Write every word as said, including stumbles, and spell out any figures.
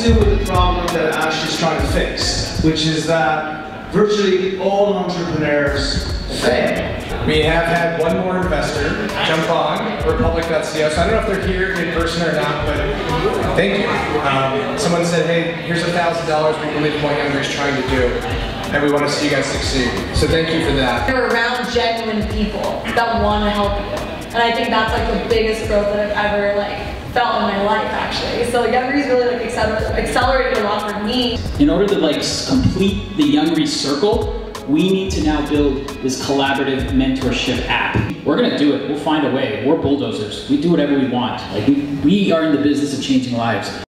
deal with the problem that Ash is trying to fix, which is that virtually all entrepreneurs fail. We have had one more investor jump on, Republic dot C O. So I don't know if they're here in person or not, but thank you. Um, someone said, hey, here's a thousand dollars we believe what Younger is trying to do, and we want to see you guys succeed. So thank you for that. You're around genuine people that want to help you. And I think that's like the biggest growth that I've ever like felt in my life, actually. So like Youngery's really like acceler accelerated a lot for me. In order to like complete the Youngery circle, we need to now build this collaborative mentorship app. We're gonna do it, we'll find a way. We're bulldozers, we do whatever we want. Like we, we are in the business of changing lives.